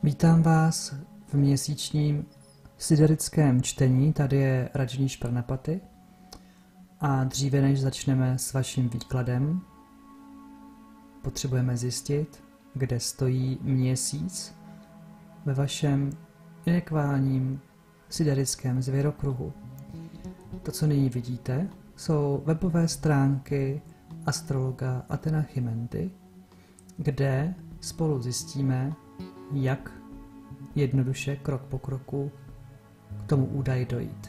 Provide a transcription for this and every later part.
Vítám vás v měsíčním siderickém čtení, tady je Rajneesh Pranapati a dříve než začneme s vaším výkladem, potřebujeme zjistit, kde stojí měsíc ve vašem inekválním siderickém zvěrokruhu. To, co nyní vidíte, jsou webové stránky astrologa Athena Chimenty, kde spolu zjistíme, jak jednoduše, krok po kroku, k tomu údaji dojít.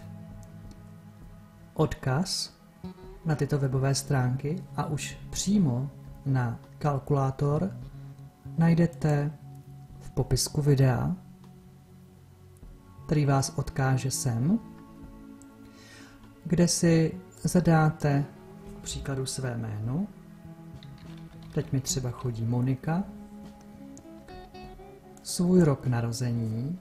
Odkaz na tyto webové stránky a už přímo na kalkulátor najdete v popisku videa, který vás odkáže sem, kde si zadáte k příkladu své jméno. Teď mi třeba chodí Monika, svůj rok narození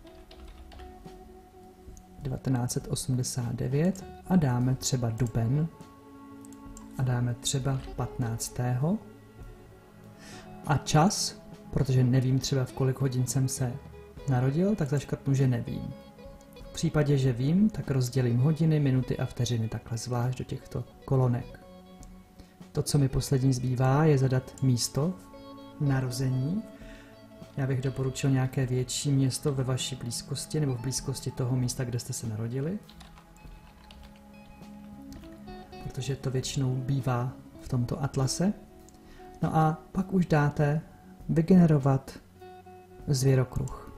1989 a dáme třeba duben a dáme třeba 15. A čas, protože nevím třeba v kolik hodin jsem se narodil, tak zaškrtnu, že nevím. V případě, že vím, tak rozdělím hodiny, minuty a vteřiny takhle zvlášť do těchto kolonek. To, co mi poslední zbývá, je zadat místo narození. Já bych doporučil nějaké větší město ve vaší blízkosti nebo v blízkosti toho místa, kde jste se narodili. Protože to většinou bývá v tomto atlase. No a pak už dáte vygenerovat zvěrokruh.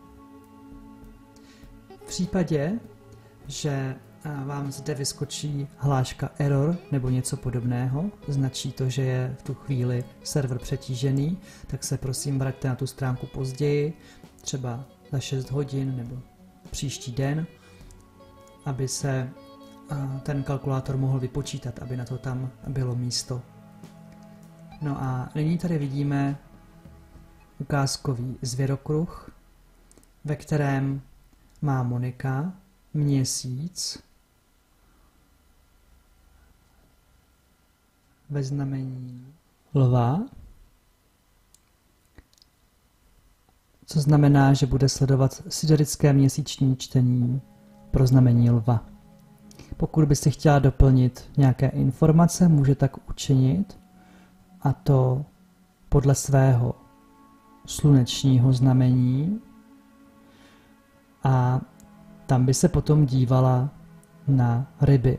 V případě, že vám zde vyskočí hláška error nebo něco podobného, značí to, že je v tu chvíli server přetížený, tak se prosím vraťte na tu stránku později, třeba za 6 hodin nebo příští den, aby se ten kalkulátor mohl vypočítat, aby na to tam bylo místo. No a nyní tady vidíme ukázkový zvěrokruh, ve kterém má Monika měsíc ve znamení lva, co znamená, že bude sledovat siderické měsíční čtení pro znamení lva. Pokud byste chtěla doplnit nějaké informace, může tak učinit, a to podle svého slunečního znamení, a tam by se potom dívala na ryby.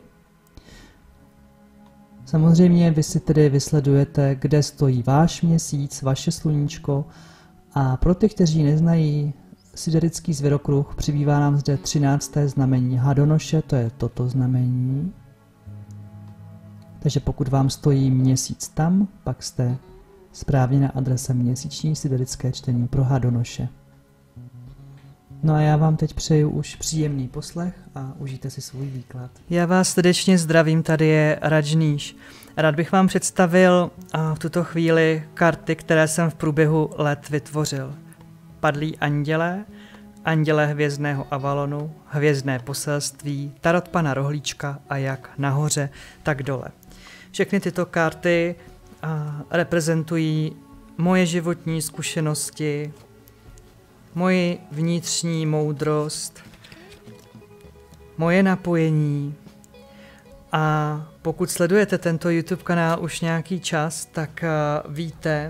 Samozřejmě vy si tedy vysledujete, kde stojí váš měsíc, vaše sluníčko, a pro ty, kteří neznají siderický zvěrokruh, přibývá nám zde 13. znamení Hadonoše, to je toto znamení. Takže pokud vám stojí měsíc tam, pak jste správně na adrese měsíční siderické čtení pro Hadonoše. No a já vám teď přeju už příjemný poslech a užijte si svůj výklad. Já vás srdečně zdravím, tady je Rajneesh. Rád bych vám představil v tuto chvíli karty, které jsem v průběhu let vytvořil. Padlí andělé, andělé hvězdného Avalonu, hvězdné poselství, tarot pana Rohlíčka a jak nahoře, tak dole. Všechny tyto karty reprezentují moje životní zkušenosti, moji vnitřní moudrost, moje napojení, a pokud sledujete tento YouTube kanál už nějaký čas, tak víte,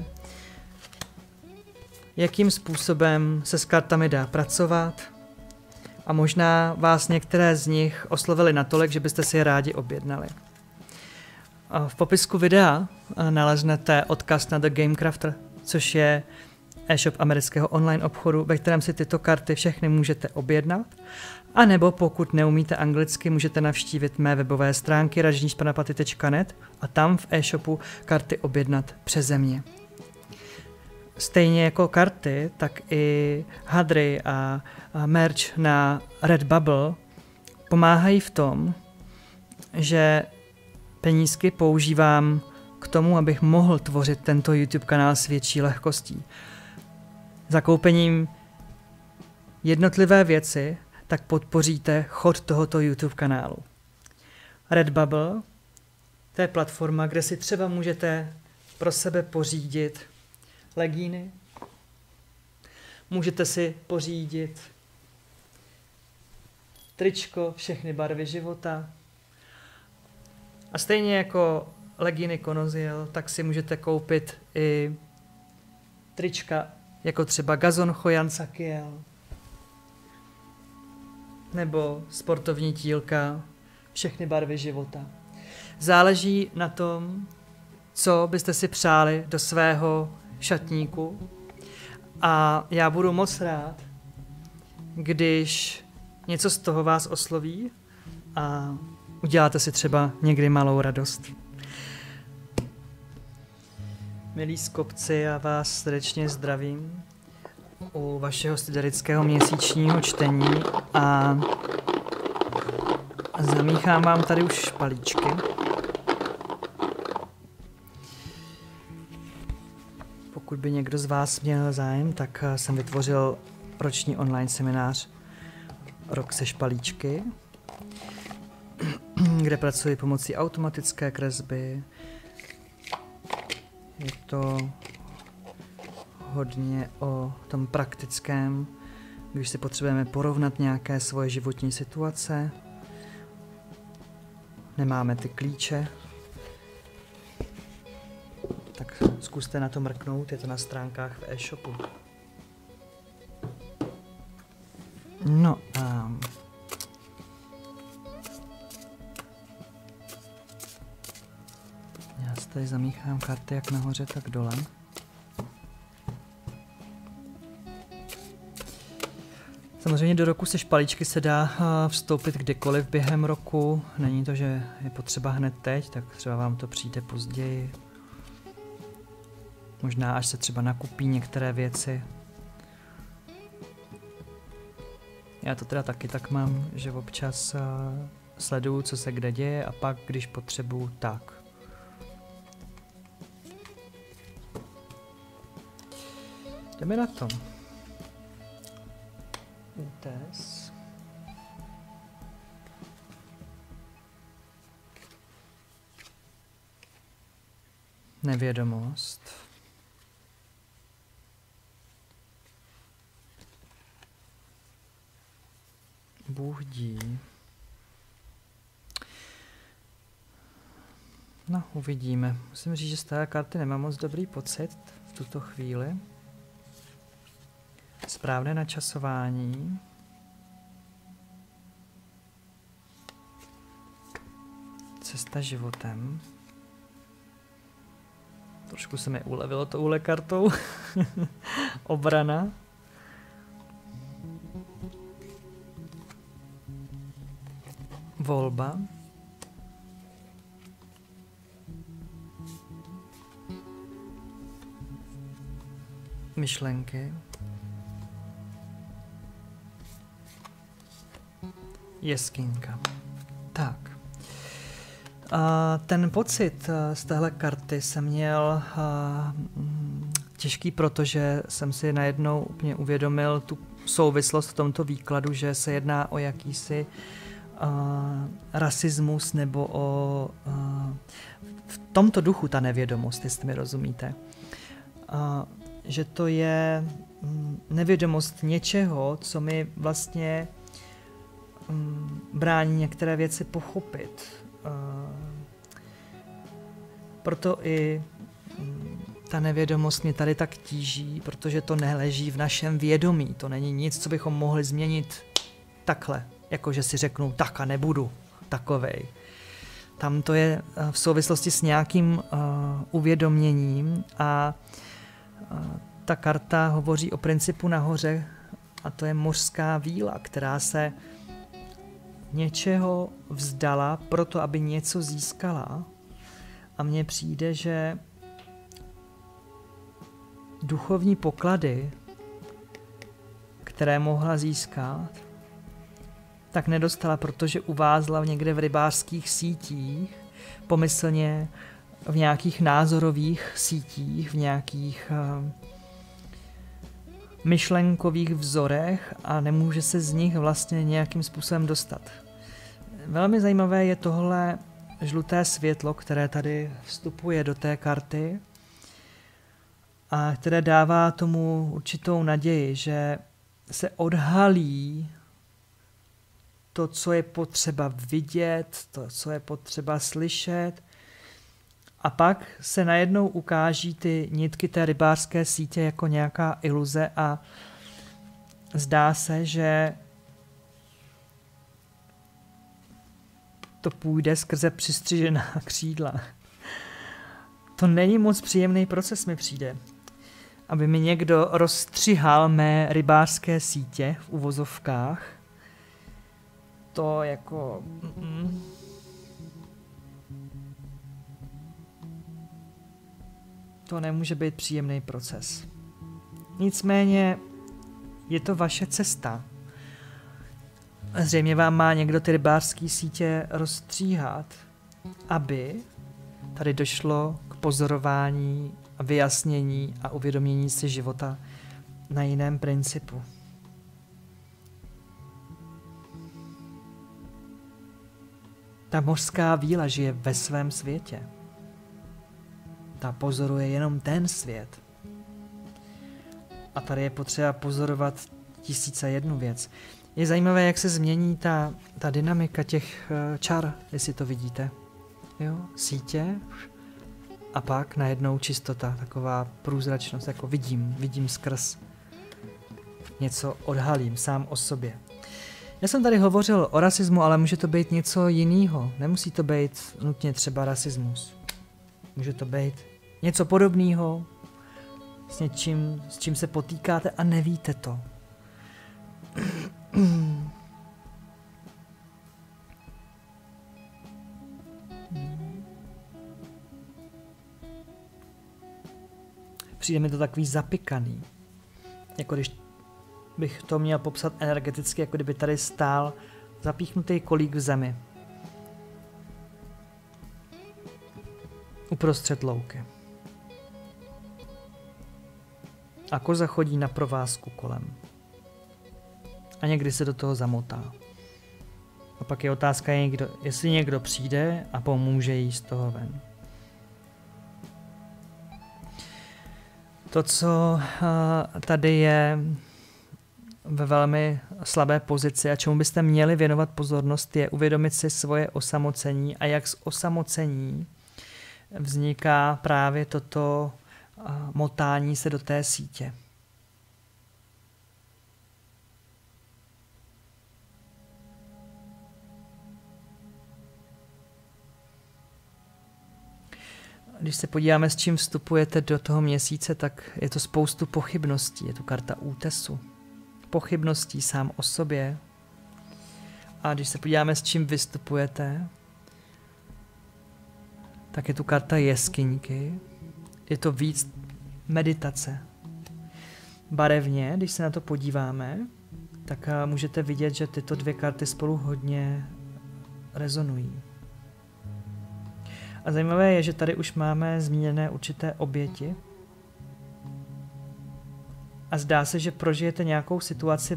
jakým způsobem se s kartami dá pracovat, a možná vás některé z nich oslovily natolik, že byste si je rádi objednali. V popisku videa naleznete odkaz na The Game Crafter, což je e-shop amerického online obchodu, ve kterém si tyto karty všechny můžete objednat. A nebo pokud neumíte anglicky, můžete navštívit mé webové stránky rajneeshpranapati.net a tam v e-shopu karty objednat přeze mě. Stejně jako karty, tak i hadry a merch na Redbubble pomáhají v tom, že penízky používám k tomu, abych mohl tvořit tento YouTube kanál s větší lehkostí. Zakoupením jednotlivé věci tak podpoříte chod tohoto YouTube kanálu. Redbubble, to je platforma, kde si třeba můžete pro sebe pořídit legíny, Můžete si pořídit tričko Všechny barvy života. A stejně jako legíny Konoziel, tak si můžete koupit i trička jako třeba Gazon Choyan Sakiel nebo sportovní tílka Všechny barvy života. Záleží na tom, co byste si přáli do svého šatníku, a já budu moc rád, když něco z toho vás osloví a uděláte si třeba někdy malou radost. Milí skopci, já vás srdečně zdravím u vašeho siderického měsíčního čtení a zamíchám vám tady už špalíčky. Pokud by někdo z vás měl zájem, tak jsem vytvořil roční online seminář Rok se špalíčky, kde pracuji pomocí automatické kresby. Je to hodně o tom praktickém, když si potřebujeme porovnat nějaké svoje životní situace. Nemáme ty klíče, tak zkuste na to mrknout, je to na stránkách v e-shopu. No a já si tady zamíchám karty jak nahoře, tak dole. Samozřejmě do roku se špalíčky se dá vstoupit kdekoliv během roku. Není to, že je potřeba hned teď, tak třeba vám to přijde později. Možná až se třeba nakupí některé věci. Já to teda taky tak mám, že občas sleduju, co se kde děje, a pak, když potřebuju, tak. Jdeme na to. Útes. Nevědomost. Bůh dí. No, uvidíme. Musím říct, že z té karty nemám moc dobrý pocit v tuto chvíli. Správné načasování. Cesta životem. Trošku se mi ulevilo touhle kartou. Obrana. Volba. Myšlenky. Jeskyňka. Tak. Ten pocit z téhle karty jsem měl těžký, protože jsem si najednou úplně uvědomil tu souvislost v tomto výkladu, že se jedná o jakýsi rasismus nebo o v tomto duchu ta nevědomost, jestli mi rozumíte. Že to je nevědomost něčeho, co mi vlastně brání některé věci pochopit. Proto i ta nevědomost mě tady tak tíží, protože to neleží v našem vědomí. To není nic, co bychom mohli změnit takhle, jakože si řeknu tak a nebudu takovej. Tam to je v souvislosti s nějakým uvědoměním a ta karta hovoří o principu nahoře, a to je mořská víla, která se něčeho vzdala proto, aby něco získala. A mně přijde, že duchovní poklady, které mohla získat, tak nedostala, protože uvázla někde v rybářských sítích, pomyslně v nějakých názorových sítích, v nějakých myšlenkových vzorech a nemůže se z nich vlastně nějakým způsobem dostat. Velmi zajímavé je tohle žluté světlo, které tady vstupuje do té karty a které dává tomu určitou naději, že se odhalí to, co je potřeba vidět, to, co je potřeba slyšet, a pak se najednou ukáží ty nitky té rybářské sítě jako nějaká iluze a zdá se, že to půjde skrze přistřižená křídla. To není moc příjemný proces, mi přijde. Aby mi někdo rozstřihal mé rybářské sítě v uvozovkách. To jako... To nemůže být příjemný proces. Nicméně je to vaše cesta. Zřejmě vám má někdo ty rybářské sítě rozstříhat, aby tady došlo k pozorování a vyjasnění a uvědomění si života na jiném principu. Ta mořská víla žije ve svém světě. Ta pozoruje jenom ten svět. A tady je potřeba pozorovat 1001 věc. Je zajímavé, jak se změní ta dynamika těch čar, jestli to vidíte. Jo, sítě a pak najednou čistota, taková průzračnost, jako vidím skrz. Něco odhalím sám o sobě. Já jsem tady hovořil o rasismu, ale může to být něco jiného. Nemusí to být nutně třeba rasismus. Může to být něco podobného, s něčím, s čím se potýkáte a nevíte to. Přijde mi to takový zapikaný. Jako když bych to měl popsat energeticky, jako kdyby tady stál zapíchnutý kolík v zemi. Uprostřed louky. A koza chodí na provázku kolem. A někdy se do toho zamotá. A pak je otázka, jestli někdo přijde a pomůže jí z toho ven. To, co tady je ve velmi slabé pozici a čemu byste měli věnovat pozornost, je uvědomit si svoje osamocení a jak z osamocení vzniká právě toto motání se do té sítě. Když se podíváme, s čím vstupujete do toho měsíce, tak je to spoustu pochybností. Je tu karta útesu. Pochybností sám o sobě. A když se podíváme, s čím vystupujete, tak je tu karta jeskyňky. Je to víc meditace. Barevně, když se na to podíváme, tak můžete vidět, že tyto dvě karty spolu hodně rezonují. A zajímavé je, že tady už máme zmíněné určité oběti. A zdá se, že prožijete nějakou situaci,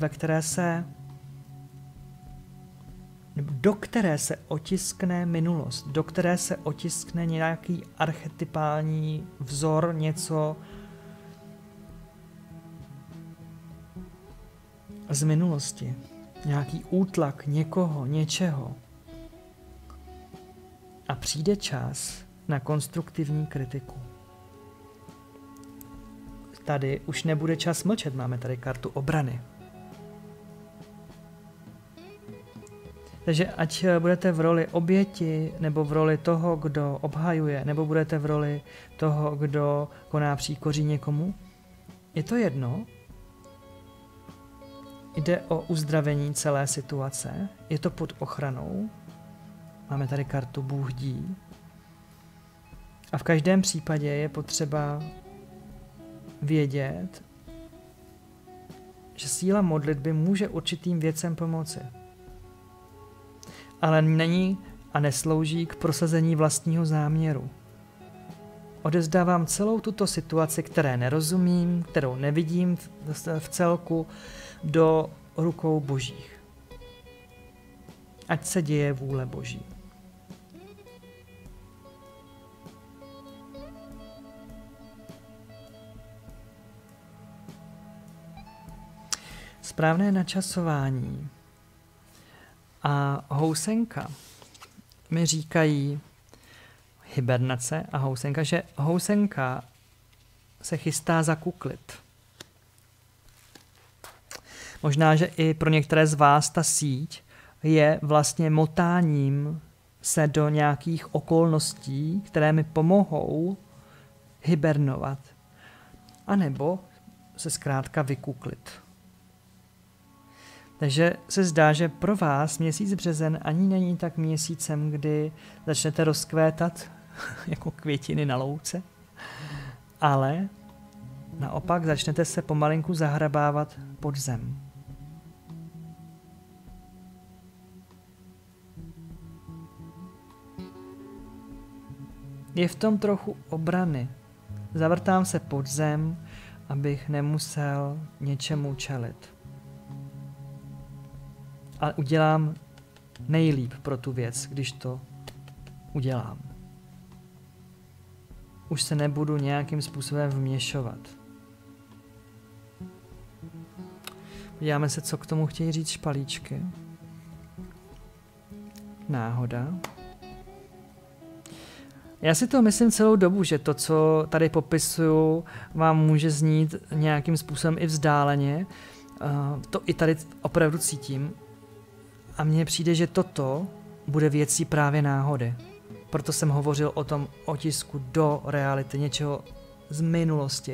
do které se otiskne minulost, do které se otiskne nějaký archetypální vzor, něco z minulosti. Nějaký útlak někoho, něčeho. A přijde čas na konstruktivní kritiku. Tady už nebude čas mlčet, máme tady kartu obrany. Takže ať budete v roli oběti, nebo v roli toho, kdo obhajuje, nebo budete v roli toho, kdo koná příkoří někomu, je to jedno. Jde o uzdravení celé situace, je to pod ochranou. Máme tady kartu Bůh dí. A v každém případě je potřeba vědět, že síla modlitby může určitým věcem pomoci. Ale není a neslouží k prosazení vlastního záměru. Odevzdávám celou tuto situaci, které nerozumím, kterou nevidím v celku, do rukou Božích. Ať se děje vůle Boží. správné načasování a housenka mi říkají hibernace a housenka, že housenka se chystá zakuklit. Možná, že i pro některé z vás ta síť je vlastně motáním se do nějakých okolností, které mi pomohou hibernovat. A nebo se zkrátka vykuklit. Takže se zdá, že pro vás měsíc březen ani není tak měsícem, kdy začnete rozkvétat jako květiny na louce, ale naopak začnete se pomalinku zahrabávat pod zem. Je v tom trochu obrany. Zavrtám se pod zem, abych nemusel něčemu čelit. A udělám nejlíp pro tu věc, když to udělám. Už se nebudu nějakým způsobem vměšovat. Podíváme se, co k tomu chtějí říct špalíčky. Náhoda. Já si to myslím celou dobu, že to, co tady popisuju, vám může znít nějakým způsobem i vzdáleně. To i tady opravdu cítím. A mně přijde, že toto bude věcí právě náhody. Proto jsem hovořil o tom otisku do reality, něčeho z minulosti.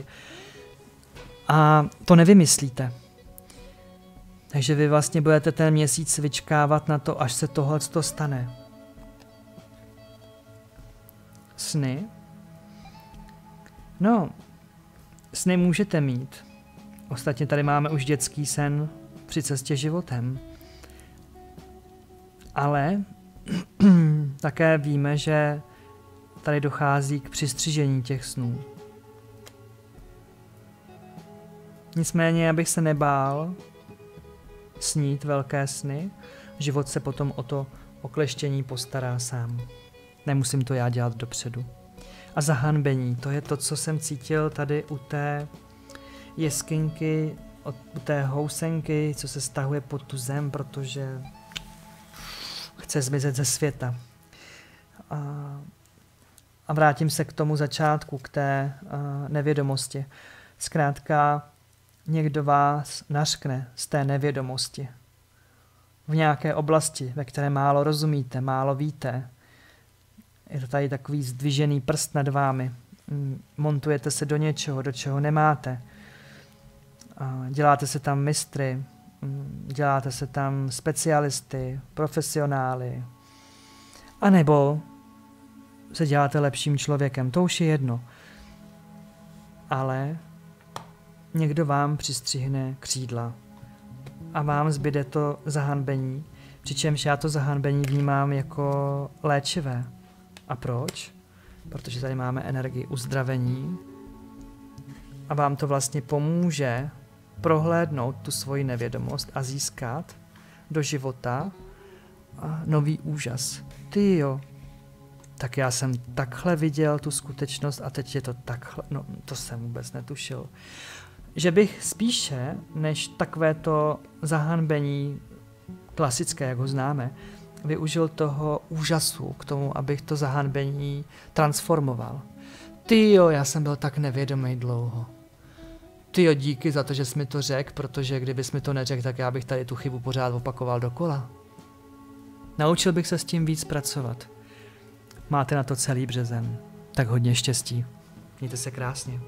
A to nevymyslíte. Takže vy vlastně budete ten měsíc vyčkávat na to, až se tohle stane. Sny? No, sny můžete mít. Ostatně tady máme už dětský sen při cestě životem. Ale také víme, že tady dochází k přistřižení těch snů. Nicméně, abych se nebál snít velké sny, život se potom o to okleštění postará sám. Nemusím to já dělat dopředu. A zahanbení, to je to, co jsem cítil tady u té jeskyňky, u té housenky, co se stahuje pod tu zem, protože chce zmizet ze světa. A vrátím se k tomu začátku, k té nevědomosti. Zkrátka, někdo vás nařkne z té nevědomosti. V nějaké oblasti, ve které málo rozumíte, málo víte. Je to tady takový zdvižený prst nad vámi. Montujete se do něčeho, do čeho nemáte. Děláte se tam mistry, děláte se tam specialisty, profesionály. A nebo se děláte lepším člověkem, to už je jedno. Ale někdo vám přistřihne křídla a vám zbyde to zahanbení, přičemž já to zahanbení vnímám jako léčivé. A proč? Protože tady máme energii uzdravení a vám to vlastně pomůže prohlédnout tu svoji nevědomost a získat do života nový úžas. Ty jo, tak já jsem takhle viděl tu skutečnost a teď je to takhle, no to jsem vůbec netušil. Že bych spíše, než takovéto zahanbení klasické, jak ho známe, využil toho úžasu k tomu, abych to zahanbení transformoval. Ty jo, já jsem byl tak nevědomý dlouho. Ty jo, díky za to, že jsi mi to řekl, protože kdybys mi to neřekl, tak já bych tady tu chybu pořád opakoval dokola. Naučil bych se s tím víc pracovat. Máte na to celý březen. Tak hodně štěstí. Mějte se krásně.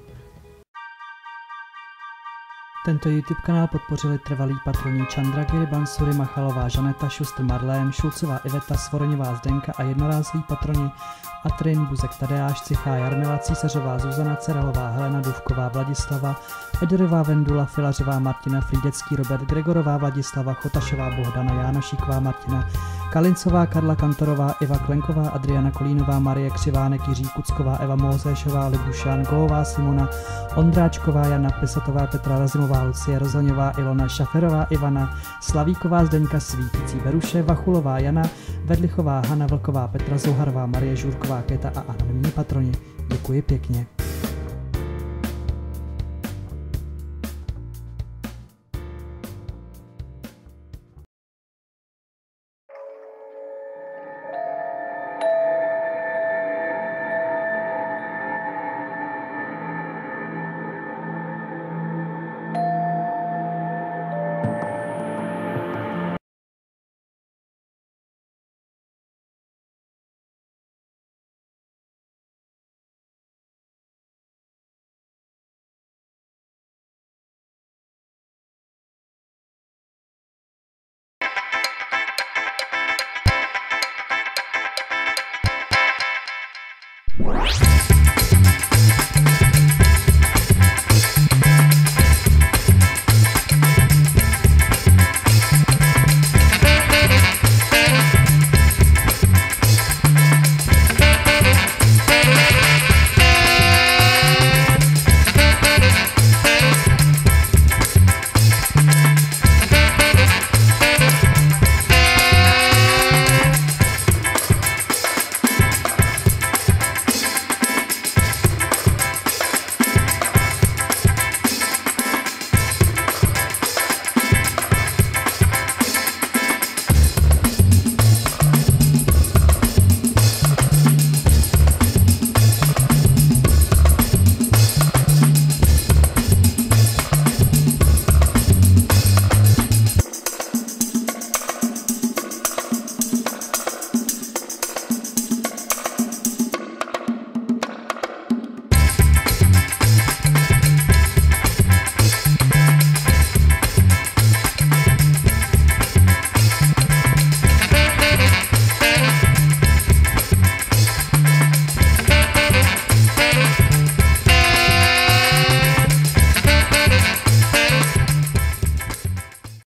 Tento YouTube kanál podpořili trvalí patroni Chandragiri, Bansuri, Machalová, Žaneta, Šustr, Marlém, Šulcová, Iveta, Svoroňová, Zdenka a jednorázový patroni Atrin, Buzek, Tadeáš, Cichá, Jarmila, Císařová, Zuzana, Cerelová, Helena, Duvková, Vladislava, Ederová, Vendula, Filařová, Martina, Frýdecký, Robert, Gregorová, Vladislava, Chotašová, Bohdana, Jánošíková, Martina, Kalincová, Karla Kantorová, Iva Klenková, Adriana Kolínová, Marie Křivánek, Jiří Kucková, Eva Mozéšová, Libušan, Golová, Simona, Ondráčková, Jana Pisotová, Petra Razimová, Lucie Rozoňová, Ilona Šaferová, Ivana, Slavíková, Zdeňka Svítící, Beruše, Vachulová, Jana, Vedlichová, Hana Vlková, Petra Zouharová, Marie Žurková, Keta a anonymní patroni. Děkuji pěkně. Bye.